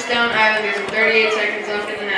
Stone Islanders with 38 seconds left in the